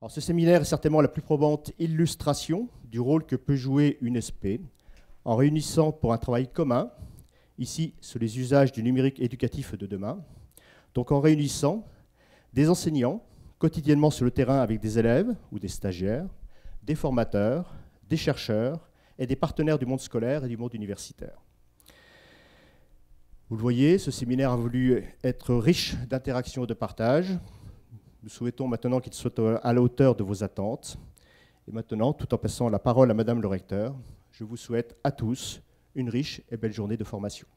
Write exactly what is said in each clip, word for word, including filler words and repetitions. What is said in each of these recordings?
Alors, ce séminaire est certainement la plus probante illustration du rôle que peut jouer une S P en réunissant pour un travail commun, ici sur les usages du numérique éducatif de demain, donc en réunissant des enseignants quotidiennement sur le terrain avec des élèves ou des stagiaires, des formateurs, des chercheurs et des partenaires du monde scolaire et du monde universitaire. Vous le voyez, ce séminaire a voulu être riche d'interactions et de partage. Nous souhaitons maintenant qu'il soit à la hauteur de vos attentes. Et maintenant, tout en passant la parole à Madame le recteur, je vous souhaite à tous une riche et belle journée de formation.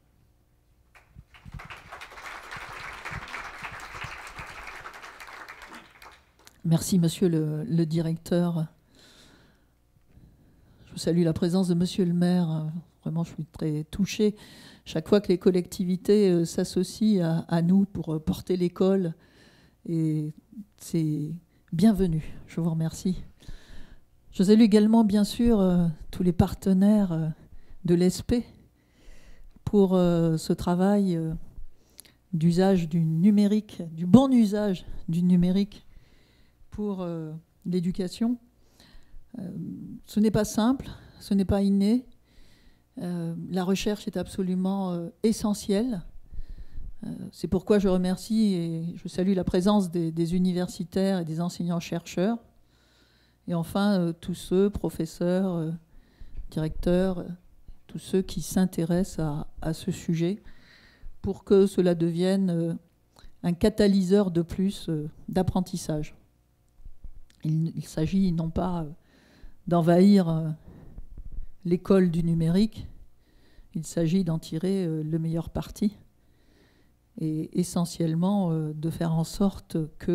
Merci, Monsieur le, le directeur. Je salue la présence de Monsieur le maire. Vraiment, je suis très touchée. Chaque fois que les collectivités s'associent à, à nous pour porter l'école, et c'est bienvenu. Je vous remercie. Je salue également, bien sûr, euh, tous les partenaires euh, de l'E S P pour euh, ce travail euh, d'usage du numérique, du bon usage du numérique pour euh, l'éducation. Euh, ce n'est pas simple, ce n'est pas inné. Euh, la recherche est absolument euh, essentielle. Euh, c'est pourquoi je remercie et je salue la présence des, des universitaires et des enseignants-chercheurs. Et enfin, euh, tous ceux, professeurs, euh, directeurs, euh, tous ceux qui s'intéressent à, à ce sujet pour que cela devienne euh, un catalyseur de plus euh, d'apprentissage. Il, il s'agit non pas euh, d'envahir euh, l'école du numérique, il s'agit d'en tirer euh, le meilleur parti et essentiellement euh, de faire en sorte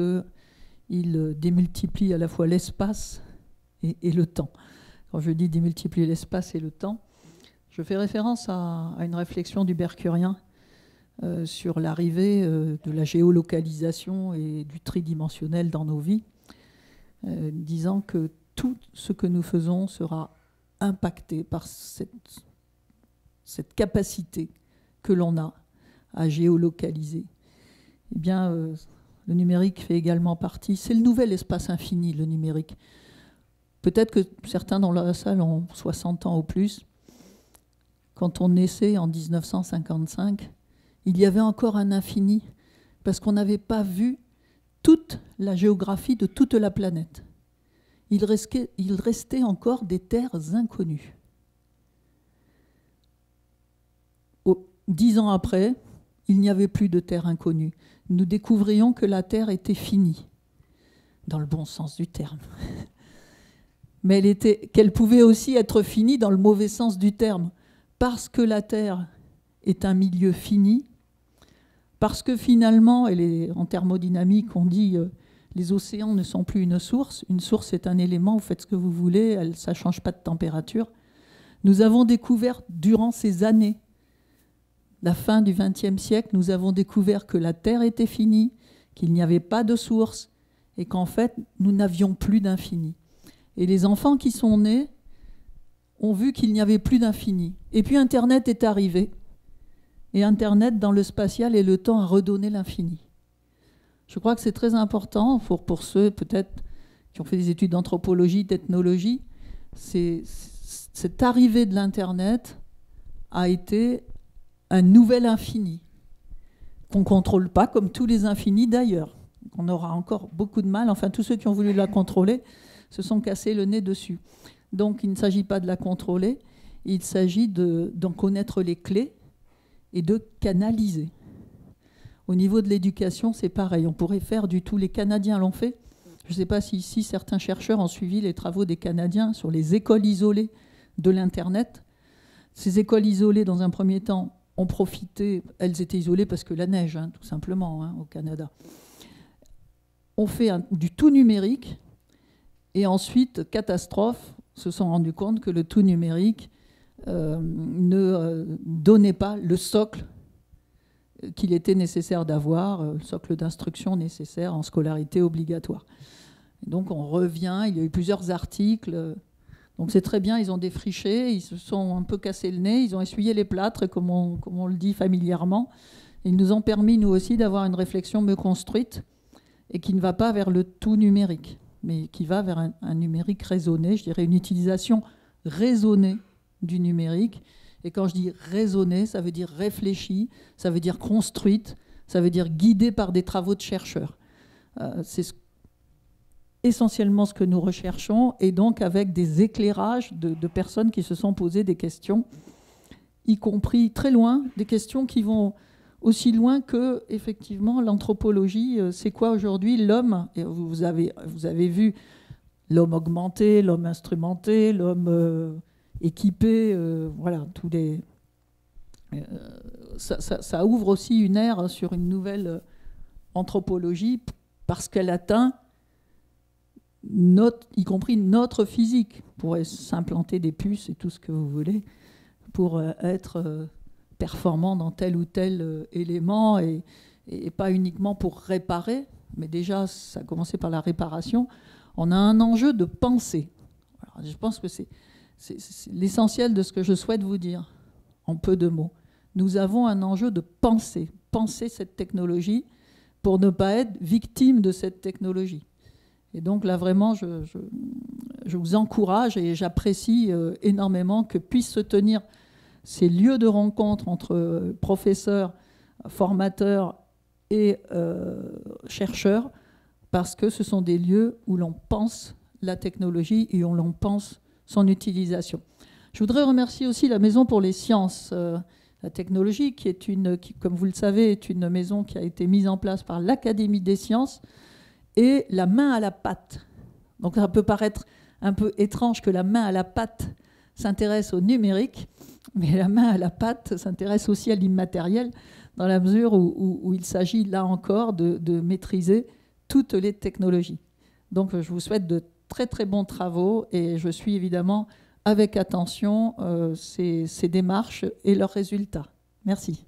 qu'il démultiplie à la fois l'espace et, et le temps. Quand je dis démultiplier l'espace et le temps, je fais référence à, à une réflexion du Bercurien euh, sur l'arrivée euh, de la géolocalisation et du tridimensionnel dans nos vies, euh, disant que tout ce que nous faisons sera impacté par cette, cette capacité que l'on a à géolocaliser. Eh bien, euh, le numérique fait également partie. C'est le nouvel espace infini, le numérique. Peut-être que certains dans la salle ont soixante ans ou plus. Quand on naissait en mille neuf cent cinquante-cinq, il y avait encore un infini, parce qu'on n'avait pas vu toute la géographie de toute la planète. Il restait, il restait encore des terres inconnues. Au, dix ans après, il n'y avait plus de terre inconnue. Nous découvrions que la Terre était finie, dans le bon sens du terme. Mais elle était, qu'elle pouvait aussi être finie dans le mauvais sens du terme, parce que la Terre est un milieu fini, parce que finalement, elle est, en thermodynamique, on dit euh, les océans ne sont plus une source. Une source est un élément, vous faites ce que vous voulez, elle, ça ne change pas de température. Nous avons découvert durant ces années, la fin du vingtième siècle, nous avons découvert que la Terre était finie, qu'il n'y avait pas de source et qu'en fait, nous n'avions plus d'infini. Et les enfants qui sont nés ont vu qu'il n'y avait plus d'infini. Et puis Internet est arrivé. Et Internet, dans le spatial et le temps, a redonné l'infini. Je crois que c'est très important pour, pour ceux, peut-être, qui ont fait des études d'anthropologie, d'ethnologie. C'est, cette arrivée de l'Internet a été un nouvel infini qu'on ne contrôle pas, comme tous les infinis d'ailleurs. On aura encore beaucoup de mal. Enfin, tous ceux qui ont voulu la contrôler se sont cassés le nez dessus. Donc, il ne s'agit pas de la contrôler, il s'agit de, d'en connaître les clés et de canaliser. Au niveau de l'éducation, c'est pareil. On pourrait faire du tout. Les Canadiens l'ont fait. Je ne sais pas si ici, certains chercheurs ont suivi les travaux des Canadiens sur les écoles isolées de l'Internet. Ces écoles isolées, dans un premier temps, ont profité, elles étaient isolées parce que la neige, hein, tout simplement, hein, au Canada. On fait un, du tout numérique et ensuite, catastrophe, se sont rendus compte que le tout numérique euh, ne euh, donnait pas le socle qu'il était nécessaire d'avoir, euh, le socle d'instruction nécessaire en scolarité obligatoire. Et donc on revient, il y a eu plusieurs articles. Donc c'est très bien, ils ont défriché, ils se sont un peu cassés le nez, ils ont essuyé les plâtres, comme on, comme on le dit familièrement. Ils nous ont permis, nous aussi, d'avoir une réflexion mieux construite et qui ne va pas vers le tout numérique, mais qui va vers un, un numérique raisonné, je dirais une utilisation raisonnée du numérique. Et quand je dis raisonnée, ça veut dire réfléchie, ça veut dire construite, ça veut dire guidée par des travaux de chercheurs. Euh, c'est ce, essentiellement ce que nous recherchons, et donc avec des éclairages de, de personnes qui se sont posées des questions, y compris très loin, des questions qui vont aussi loin que, effectivement, l'anthropologie. C'est quoi aujourd'hui l'homme? Et vous avez, vous avez vu l'homme augmenté, l'homme instrumenté, l'homme euh, équipé, euh, voilà, tous les... Euh, ça, ça, ça ouvre aussi une ère sur une nouvelle anthropologie parce qu'elle atteint, notre, y compris notre physique. On pourrait s'implanter des puces et tout ce que vous voulez pour être performant dans tel ou tel élément, et, et pas uniquement pour réparer, mais déjà, ça a commencé par la réparation. On a un enjeu de pensée. Alors, je pense que c'est, c'est, c'est l'essentiel de ce que je souhaite vous dire, en peu de mots. Nous avons un enjeu de penser, penser cette technologie pour ne pas être victime de cette technologie. Et donc là, vraiment, je, je, je vous encourage et j'apprécie euh, énormément que puissent se tenir ces lieux de rencontre entre professeurs, formateurs et euh, chercheurs, parce que ce sont des lieux où l'on pense la technologie et où l'on pense son utilisation. Je voudrais remercier aussi la Maison pour les sciences, euh, la technologie, qui est une, qui, comme vous le savez, est une maison qui a été mise en place par l'Académie des sciences, et la main à la pâte. Donc ça peut paraître un peu étrange que la main à la pâte s'intéresse au numérique, mais la main à la pâte s'intéresse aussi à l'immatériel, dans la mesure où, où, où il s'agit là encore de, de maîtriser toutes les technologies. Donc je vous souhaite de très très bons travaux, et je suis évidemment avec attention euh, ces, ces démarches et leurs résultats. Merci.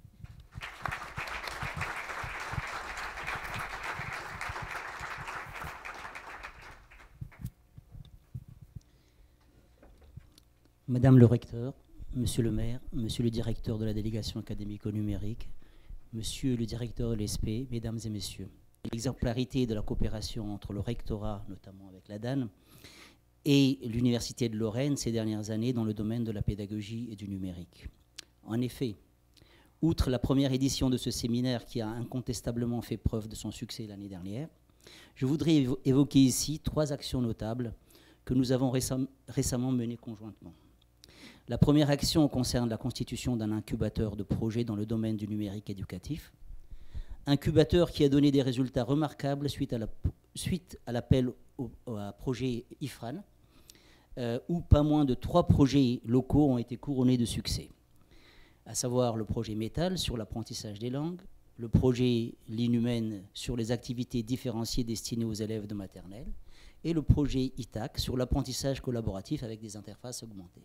Madame le recteur, monsieur le maire, monsieur le directeur de la délégation académico-numérique, monsieur le directeur de l'E S P, mesdames et messieurs, l'exemplarité de la coopération entre le rectorat, notamment avec l'A D A N, et l'Université de Lorraine ces dernières années dans le domaine de la pédagogie et du numérique. En effet, outre la première édition de ce séminaire qui a incontestablement fait preuve de son succès l'année dernière, je voudrais évo- évoquer ici trois actions notables que nous avons récem- récemment menées conjointement. La première action concerne la constitution d'un incubateur de projets dans le domaine du numérique éducatif. Incubateur qui a donné des résultats remarquables suite à, la, suite à l'appel au, au à projet I F R A N, euh, où pas moins de trois projets locaux ont été couronnés de succès, à savoir le projet Métal sur l'apprentissage des langues, le projet L'Inhumaine sur les activités différenciées destinées aux élèves de maternelle, et le projet I T A C sur l'apprentissage collaboratif avec des interfaces augmentées.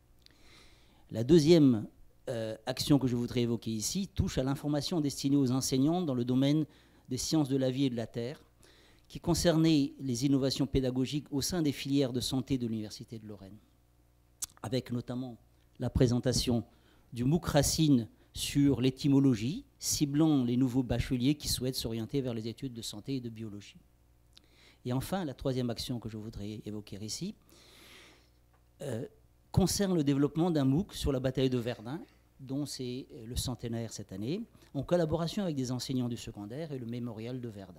La deuxième euh, action que je voudrais évoquer ici touche à l'information destinée aux enseignants dans le domaine des sciences de la vie et de la terre, qui concernait les innovations pédagogiques au sein des filières de santé de l'Université de Lorraine, avec notamment la présentation du MOOC Racine sur l'étymologie, ciblant les nouveaux bacheliers qui souhaitent s'orienter vers les études de santé et de biologie. Et enfin, la troisième action que je voudrais évoquer ici euh, concerne le développement d'un MOOC sur la bataille de Verdun, dont c'est le centenaire cette année, en collaboration avec des enseignants du secondaire et le mémorial de Verdun.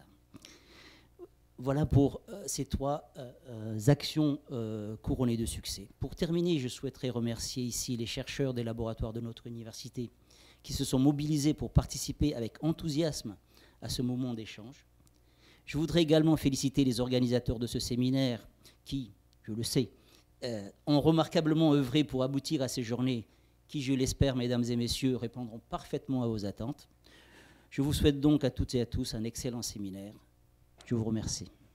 Voilà pour euh, ces trois euh, euh, actions euh, couronnées de succès. Pour terminer, je souhaiterais remercier ici les chercheurs des laboratoires de notre université qui se sont mobilisés pour participer avec enthousiasme à ce moment d'échange. Je voudrais également féliciter les organisateurs de ce séminaire qui, je le sais, euh, ont remarquablement œuvré pour aboutir à ces journées qui, je l'espère, mesdames et messieurs, répondront parfaitement à vos attentes. Je vous souhaite donc à toutes et à tous un excellent séminaire. Je vous remercie.